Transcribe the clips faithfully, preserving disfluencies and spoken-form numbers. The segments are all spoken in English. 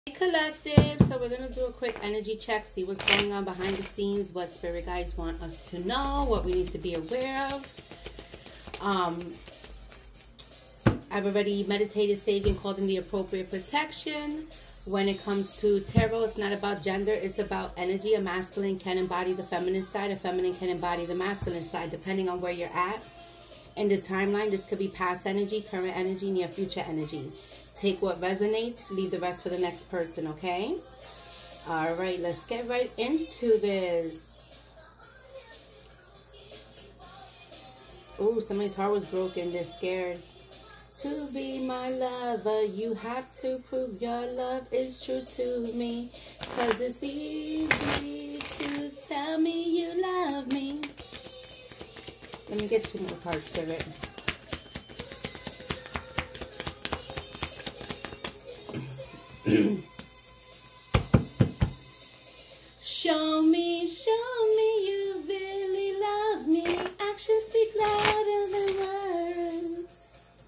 Collective, so we're going to do a quick energy check, see what's going on behind the scenes, what spirit guides want us to know, what we need to be aware of. Um, I've already meditated, saged, and called in the appropriate protection. When it comes to tarot, it's not about gender, it's about energy. A masculine can embody the feminine side, a feminine can embody the masculine side, depending on where you're at in the timeline. This could be past energy, current energy, near future energy. Take what resonates, leave the rest for the next person, okay? All right, let's get right into this. Oh, somebody's heart was broken. They're scared. To be my lover, you have to prove your love is true to me. Cause it's easy to tell me you love me. Let me get two more cards, Spirit. Show me, show me you really love me. Actions speak louder than words.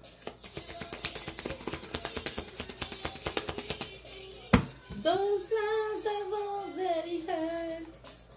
Those lines I've already heard.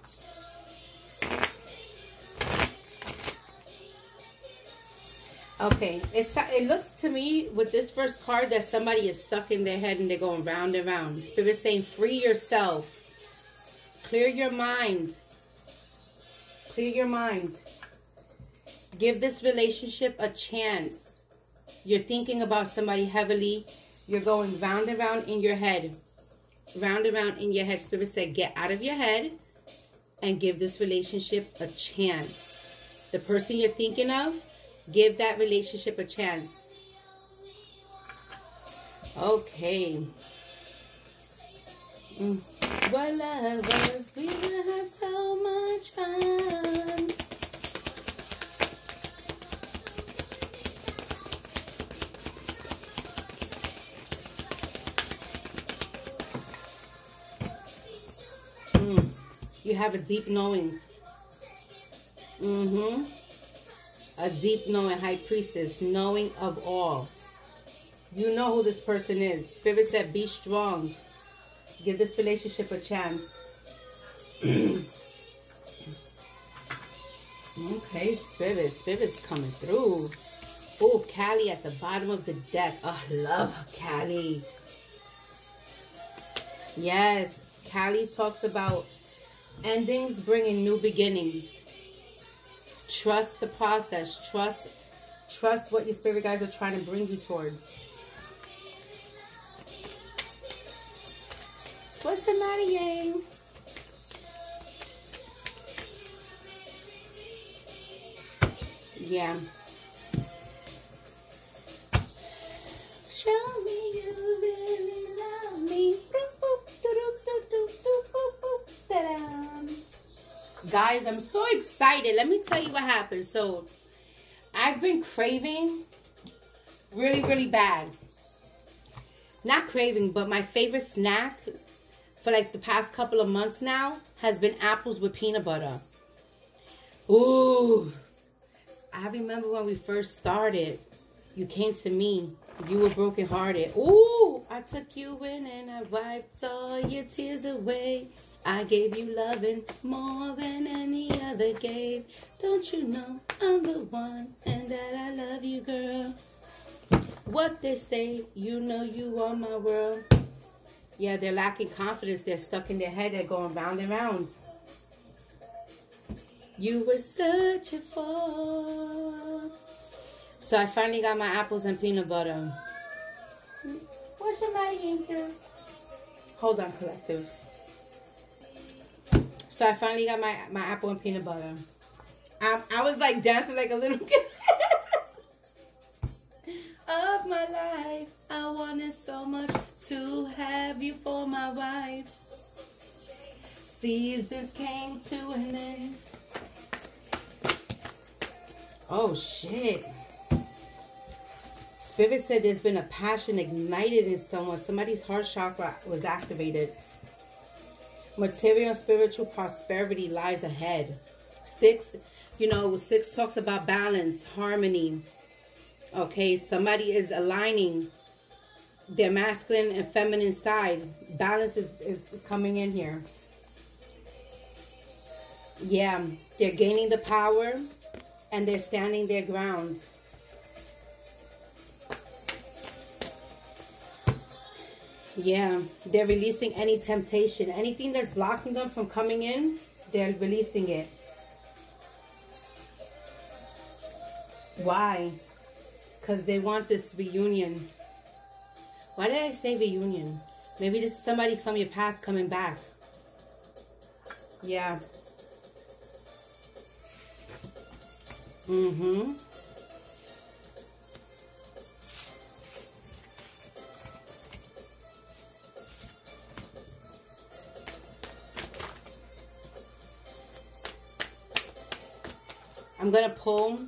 Okay, it's, it looks to me with this first card that somebody is stuck in their head and they're going round and round. Spirit's saying free yourself. Clear your mind. Clear your mind. Give this relationship a chance. You're thinking about somebody heavily. You're going round and round in your head. Round and round in your head. Spirit said get out of your head and give this relationship a chance. The person you're thinking of, give that relationship a chance. Okay. Mm. What lovers, we will have so much fun. Mm. You have a deep knowing. Mm-hmm. A deep knowing, High Priestess, knowing of all. You know who this person is. Spirit said, be strong. Give this relationship a chance. Okay, Spirit. Spirit's coming through. Oh, Callie at the bottom of the deck. Oh, I love Callie. Yes, Callie talks about endings bringing new beginnings. Trust the process. Trust, trust what your spirit guides are trying to bring you towards. What's the matter, Yang? Yeah. Show me you really love me. Guys, I'm so excited. Let me tell you what happened. So, I've been craving really, really bad. Not craving, but my favorite snack for like the past couple of months now has been apples with peanut butter. Ooh. I remember when we first started, you came to me. You were brokenhearted. Ooh. I took you in and I wiped all your tears away. I gave you loving more than any other gave. Don't you know I'm the one and that I love you, girl. What they say, you know you are my world. Yeah, they're lacking confidence. They're stuck in their head. They're going round and round. You were searching for. So I finally got my apples and peanut butter. What's your money, girl? Hold on, collective. So I finally got my, my apple and peanut butter. I, I was like dancing like a little kid. Of my life, I wanted so much to have you for my wife. Seasons came to an end. Oh shit. Spirit said there's been a passion ignited in someone. Somebody's heart chakra was activated. Material and spiritual prosperity lies ahead. Six, you know, six talks about balance, harmony. Okay, somebody is aligning their masculine and feminine side. Balance is, is coming in here. Yeah, they're gaining the power and they're standing their ground. Yeah, they're releasing any temptation. Anything that's blocking them from coming in, they're releasing it. Why? Because they want this reunion. Why did I say reunion? Maybe this is somebody from your past coming back. Yeah. Mm-hmm. I'm going to pull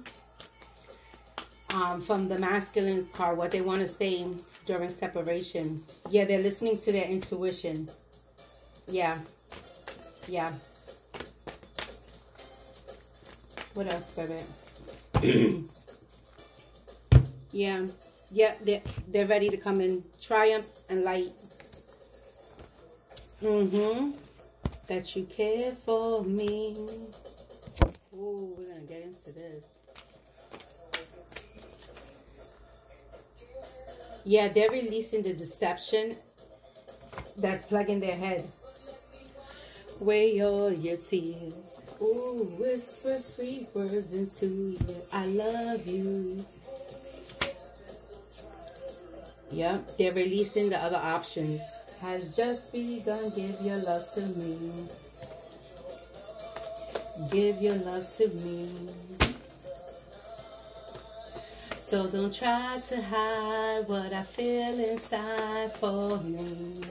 um, from the masculine's card what they want to say during separation. Yeah, they're listening to their intuition. Yeah. Yeah. What else, Spirit? Yeah. Yeah, they're, they're ready to come in. Triumph and light. Mm-hmm. That you care for me. Ooh, we're going to get into this. Yeah, they're releasing the deception that's plaguing their head. Weigh all your tears. Ooh, whisper sweet words into you. I love you. Yep, they're releasing the other options. Has just begun. Give your love to me. Give your love to me. So don't try to hide what I feel inside for me.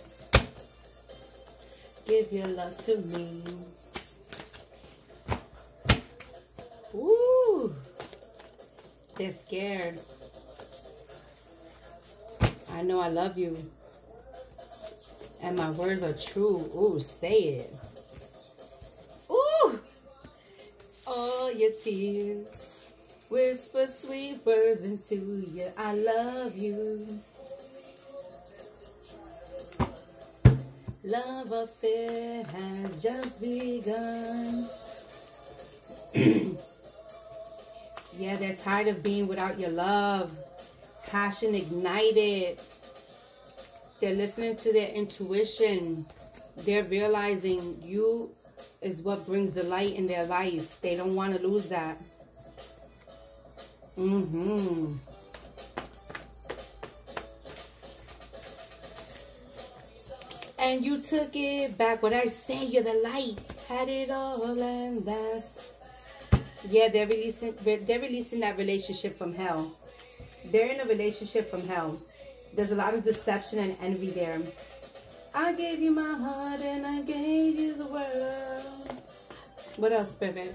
Give your love to me. Ooh, they're scared. I know I love you. And my words are true. Ooh, say it. Ooh, all your tears. Whisper sweet words into you. I love you. Love affair has just begun. Yeah, they're tired of being without your love. Passion ignited. They're listening to their intuition. They're realizing you is what brings the light in their life. They don't want to lose that. Mm-hmm. And you took it back. What I say, you're the light. Had it all and that's... Yeah, they're releasing, they're releasing that relationship from hell. They're in a relationship from hell. There's a lot of deception and envy there. I gave you my heart and I gave you the world. What else, baby?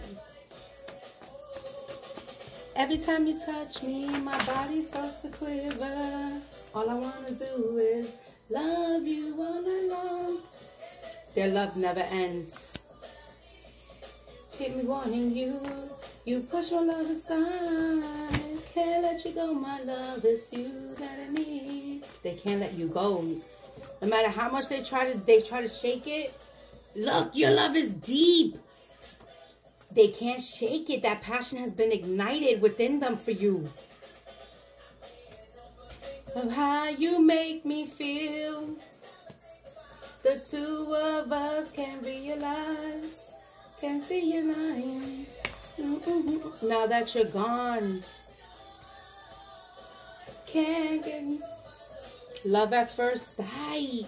Every time you touch me, my body starts to quiver. All I want to do is love you all night long. Their love never ends. Keep me wanting you. You push my love aside. Can't let you go, my love. It's you that I need. They can't let you go. No matter how much they try to, they try to shake it. Look, your love is deep. They can't shake it. That passion has been ignited within them for you. Of how you make me feel. The two of us can realize. Can see you lying. Mm-mm-mm. Now that you're gone. Can't get love at first sight.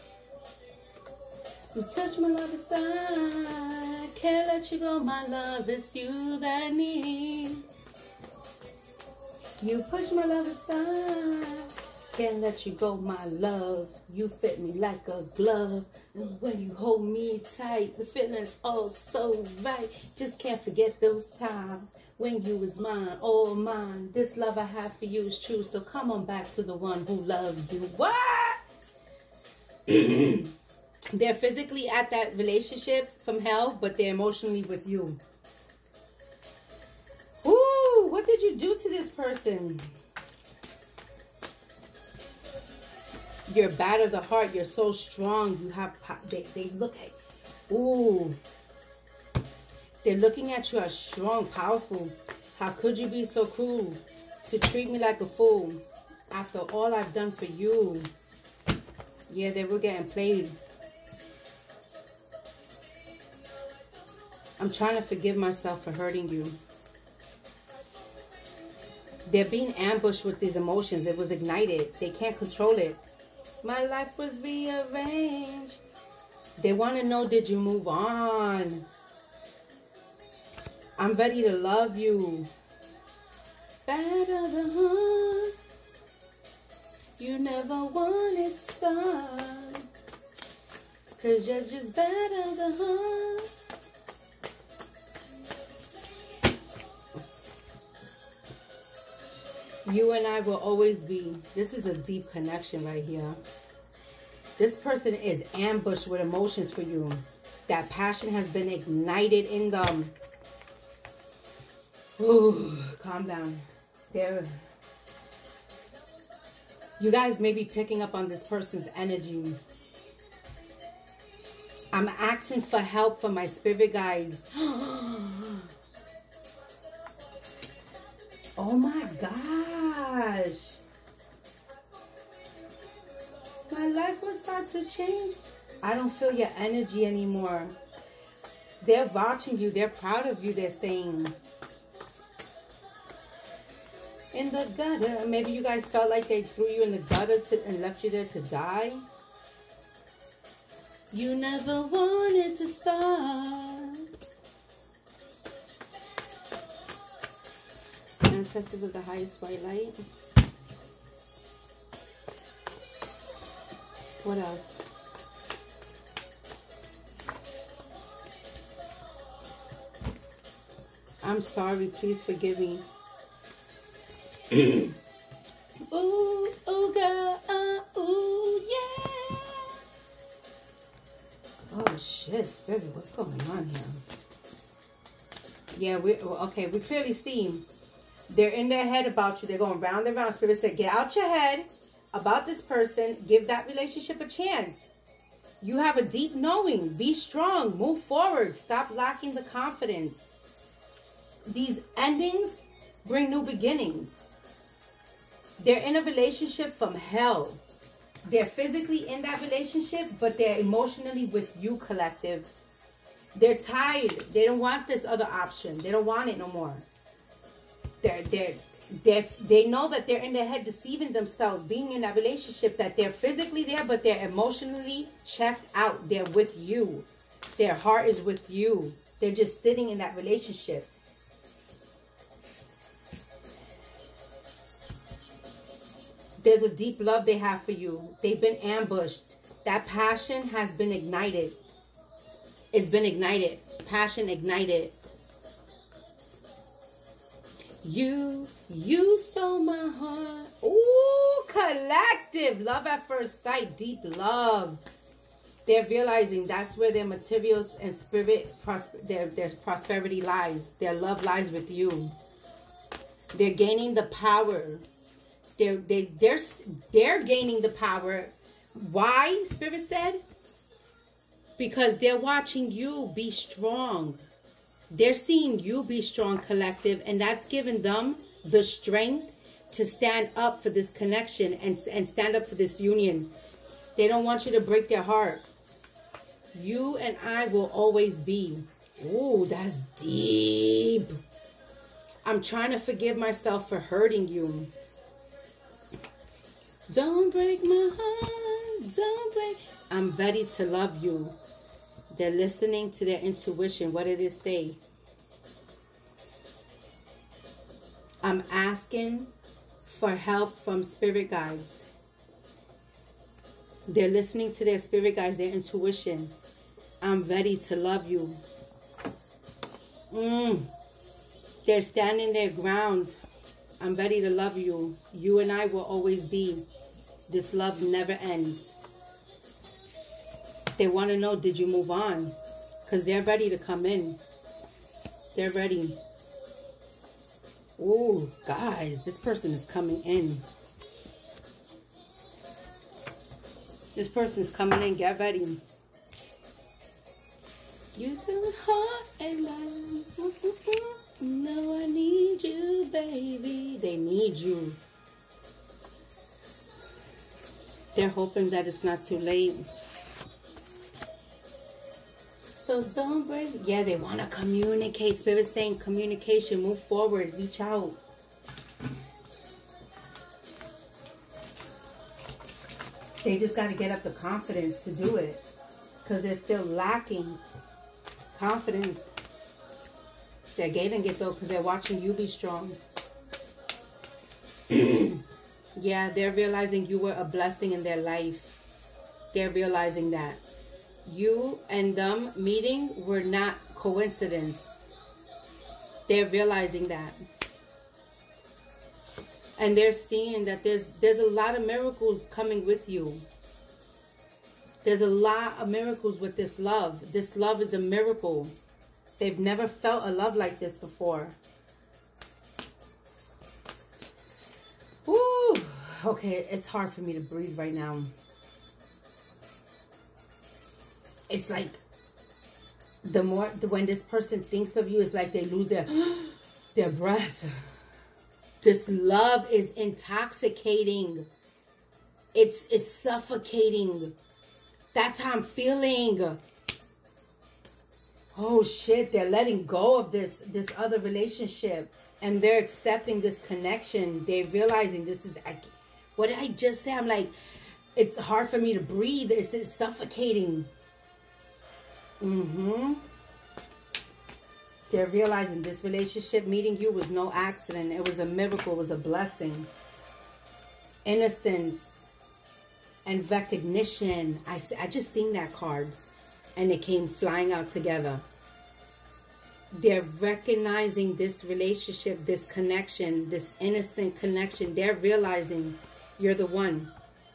You touch my love aside. Can't let you go, my love. It's you that I need. You push my love aside. Can't let you go, my love. You fit me like a glove. And when you hold me tight, the feeling's all so right. Just can't forget those times when you was mine, all mine. This love I have for you is true. So come on back to the one who loves you. What? They're physically at that relationship from hell, but they're emotionally with you. Ooh, what did you do to this person? you're bad of the heart. You're so strong. You have, they, they look at, ooh. They're looking at you as strong, powerful. How could you be so cruel to treat me like a fool after all I've done for you? Yeah, they were getting played. I'm trying to forgive myself for hurting you. They're being ambushed with these emotions. It was ignited. They can't control it. My life was rearranged. They want to know, did you move on? I'm ready to love you. Better the heart. You never wanted to start. Cause you're just better the heart. You and I will always be. This is a deep connection right here. This person is ambushed with emotions for you. That passion has been ignited in them. Ooh, calm down. There. You guys may be picking up on this person's energy. I'm asking for help from my spirit guides. Oh my gosh. My life will start to change. I don't feel your energy anymore. They're watching you. They're proud of you. They're saying, in the gutter. Maybe you guys felt like they threw you in the gutter to, and left you there to die. You never wanted to start. Ancestors of the highest white light. What else? I'm sorry. Please forgive me. Ooh, ooh, girl, uh, ooh, yeah. Oh, shit, Spirit, what's going on here? Yeah, we okay, we clearly see they're in their head about you. They're going round and round. Spirit said, get out your head about this person. Give that relationship a chance. You have a deep knowing. Be strong. Move forward. Stop lacking the confidence. These endings bring new beginnings. They're in a relationship from hell. They're physically in that relationship, but they're emotionally with you, collective. They're tired. They don't want this other option. They don't want it no more. They're, they're, they're, they know that they're in their head deceiving themselves, being in that relationship, that they're physically there, but they're emotionally checked out. They're with you. Their heart is with you. They're just sitting in that relationship. There's a deep love they have for you. They've been ambushed. That passion has been ignited. It's been ignited. Passion ignited. You, you stole my heart. Ooh, collective. Love at first sight. Deep love. They're realizing that's where their materials and spirit, their, their prosperity lies. Their love lies with you. They're gaining the power. They're, they, they're, they're gaining the power. Why, Spirit said? Because they're watching you be strong. They're seeing you be strong, collective. And that's giving them the strength to stand up for this connection and, and stand up for this union. They don't want you to break their heart. You and I will always be. Ooh, that's deep. I'm trying to forgive myself for hurting you. Don't break my heart, don't break. I'm ready to love you. They're listening to their intuition. What did it say? I'm asking for help from spirit guides. They're listening to their spirit guides, their intuition. I'm ready to love you. Mm. They're standing their ground. I'm ready to love you. You and I will always be. This love never ends. They want to know, did you move on? Because they're ready to come in. They're ready. Ooh, guys, this person is coming in. This person's coming in. Get ready. You do heart and love. No, I need you, baby. They need you. They're hoping that it's not too late. So don't break. Yeah, they want to communicate. Spirit saying communication. Move forward. Reach out. They just got to get up the confidence to do it. Because they're still lacking confidence. They're getting it though because they're watching you be strong. Yeah, they're realizing you were a blessing in their life. They're realizing that. You and them meeting were not coincidence. They're realizing that. And they're seeing that there's there's a lot of miracles coming with you. There's a lot of miracles with this love. This love is a miracle. They've never felt a love like this before. Woo! Okay, it's hard for me to breathe right now. It's like the more the, when this person thinks of you, it's like they lose their their breath. This love is intoxicating. It's it's suffocating. That's how I'm feeling. Oh shit, they're letting go of this this other relationship and they're accepting this connection. They're realizing this is, what did I just say? I'm like, it's hard for me to breathe. It's, it's suffocating. Mm-hmm. They're realizing this relationship, meeting you, was no accident. It was a miracle. It was a blessing. Innocence and recognition. I, I just seen that cards. And they came flying out together. They're recognizing this relationship, this connection, this innocent connection. They're realizing you're the one.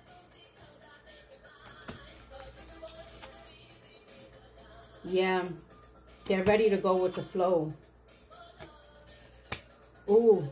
Yeah. They're ready to go with the flow. Ooh.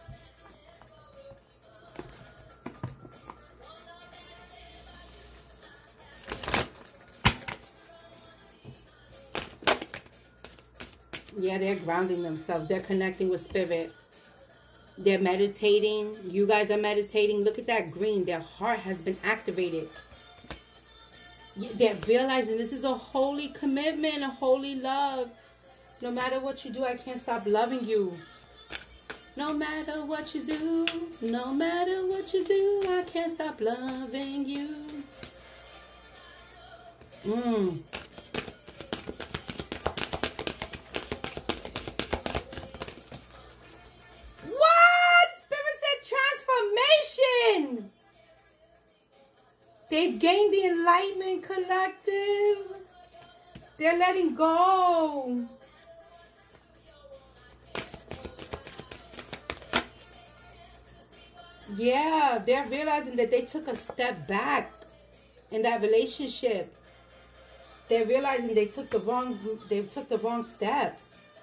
Yeah, they're grounding themselves. They're connecting with spirit. They're meditating. You guys are meditating. Look at that green. Their heart has been activated. They're realizing this is a holy commitment, a holy love. No matter what you do, I can't stop loving you. No matter what you do, no matter what you do, I can't stop loving you. Mmm. They've gained the Enlightenment Collective. They're letting go. Yeah, they're realizing that they took a step back in that relationship. They're realizing they took the wrong they took the wrong step.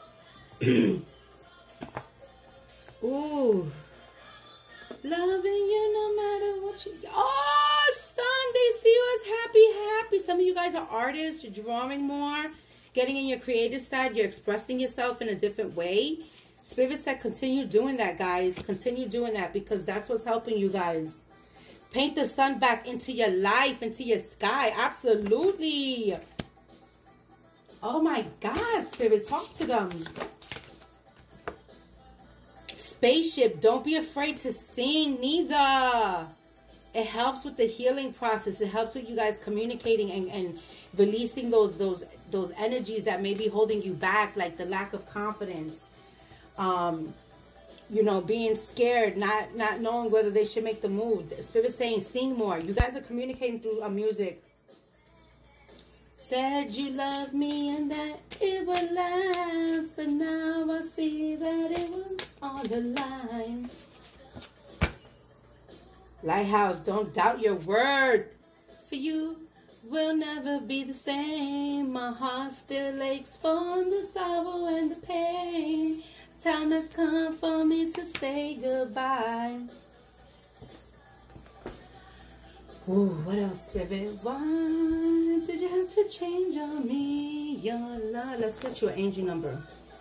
Ooh. Loving you no matter what you... Oh, son, they see you as happy, happy. Some of you guys are artists. You're drawing more. Getting in your creative side. You're expressing yourself in a different way. Spirit said continue doing that, guys. Continue doing that because that's what's helping you guys. Paint the sun back into your life, into your sky. Absolutely. Oh, my God, Spirit. Talk to them. Spaceship, don't be afraid to sing neither. It helps with the healing process. It helps with you guys communicating and, and releasing those those those energies that may be holding you back, like the lack of confidence. Um, you know, being scared, not not knowing whether they should make the move. The Spirit saying sing more. You guys are communicating through a music. Said you loved me and that it would last, but now I see that it was on the line. Lighthouse, don't doubt your word. For you will never be the same. My heart still aches from the sorrow and the pain. Time has come for me to say goodbye. Ooh, what else, Spirit? Why did you have to change on me? Your love. Let's get you an angel number.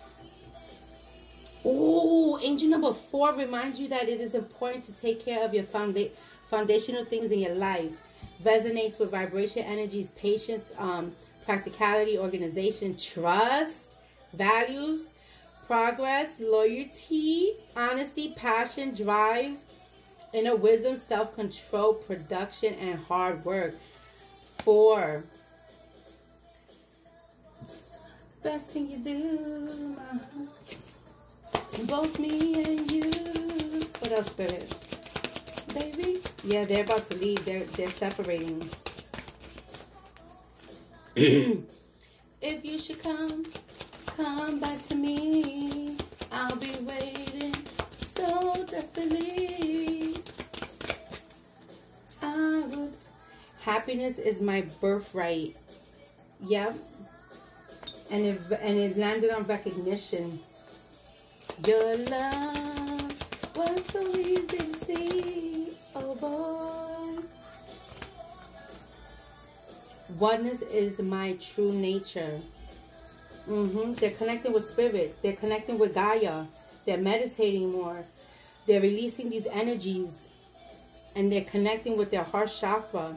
Ooh, angel number four reminds you that it is important to take care of your founda foundational things in your life. Resonates with vibration energies, patience, um, practicality, organization, trust, values, progress, loyalty, honesty, passion, drive, inner wisdom, self-control, production, and hard work. Four. Best thing you do, both me and you. What else, Spirit? Baby? Yeah, they're about to leave. They're they're separating. If you should come, come back to me. I'll be waiting so desperately. I was. Happiness is my birthright. Yep. And it and it landed on recognition. Your love was so easy to see, oh boy. Oneness is my true nature. Mm-hmm. They're connecting with spirit. They're connecting with Gaia. They're meditating more. They're releasing these energies. And they're connecting with their heart chakra.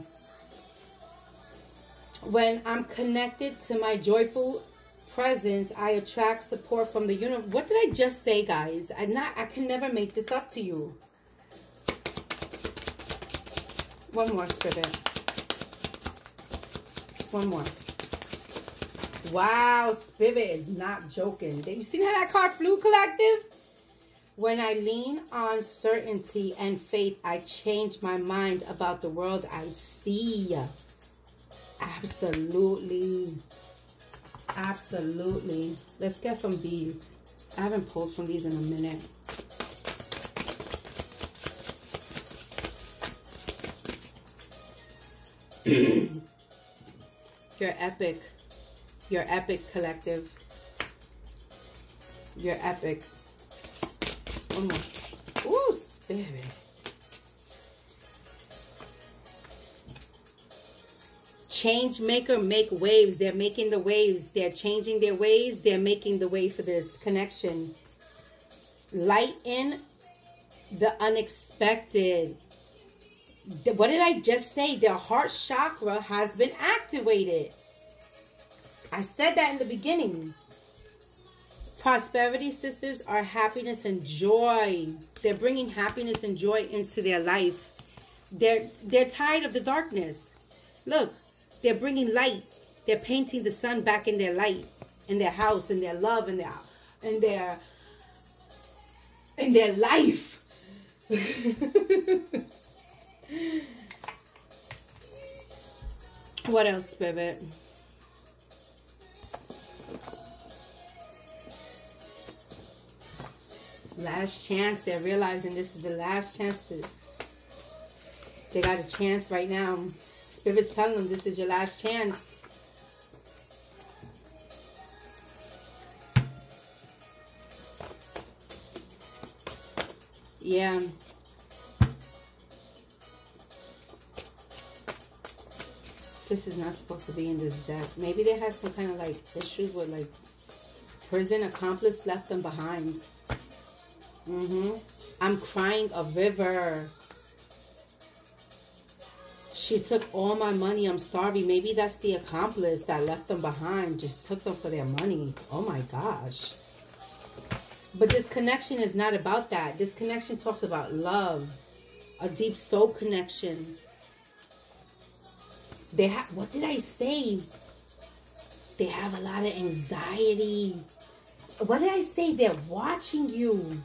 When I'm connected to my joyful presence, I attract support from the universe. What did I just say, guys? I not I can never make this up to you. One more, Spirit. One more. Wow, Spirit is not joking. You see how that card flew, Collective? When I lean on certainty and faith, I change my mind about the world I see. Absolutely. Absolutely. Let's get from these. I haven't pulled from these in a minute. You're epic. You're epic, Collective. You're epic. One more. Ooh, Spirit. Change maker, make waves. They're making the waves. They're changing their ways. They're making the way for this connection. Light in the unexpected. What did I just say? Their heart chakra has been activated. I said that in the beginning. Prosperity sisters are happiness and joy. They're bringing happiness and joy into their life. They're, they're tired of the darkness. Look. They're bringing light. They're painting the sun back in their light, in their house, in their love, in their, in their, in their life. What else, Spirit? Last chance. They're realizing this is the last chance to. They got a chance right now. Spirit's telling them this is your last chance. Yeah. This is not supposed to be in this deck. Maybe they have some kind of like issues with like prison accomplice left them behind. Mm-hmm. I'm crying a river. She took all my money. I'm sorry. Maybe that's the accomplice that left them behind. Just took them for their money. Oh my gosh. But this connection is not about that. This connection talks about love. A deep soul connection. They have, what did I say? They have a lot of anxiety. What did I say? They're watching you.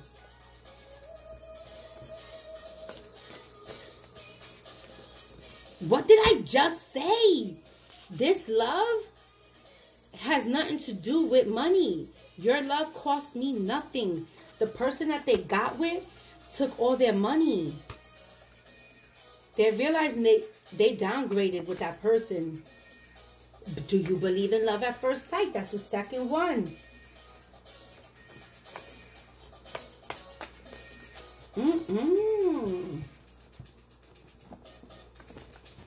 What did I just say? This love has nothing to do with money. Your love cost me nothing. The person that they got with took all their money. They're realizing they, they downgraded with that person. But do you believe in love at first sight? That's the second one. Mm-mm.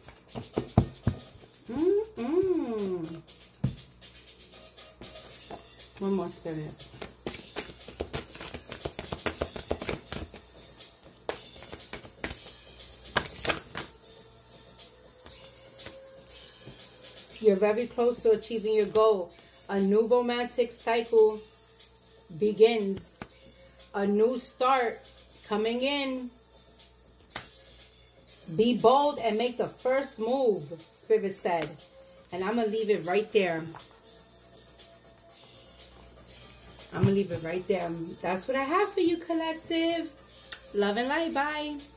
Mmm. One more, Spirit. You're very close to achieving your goal. A new romantic cycle begins. A new start coming in. Be bold and make the first move, Spirit said. And I'm going to leave it right there. I'm going to leave it right there. That's what I have for you, collective. Love and light. Bye.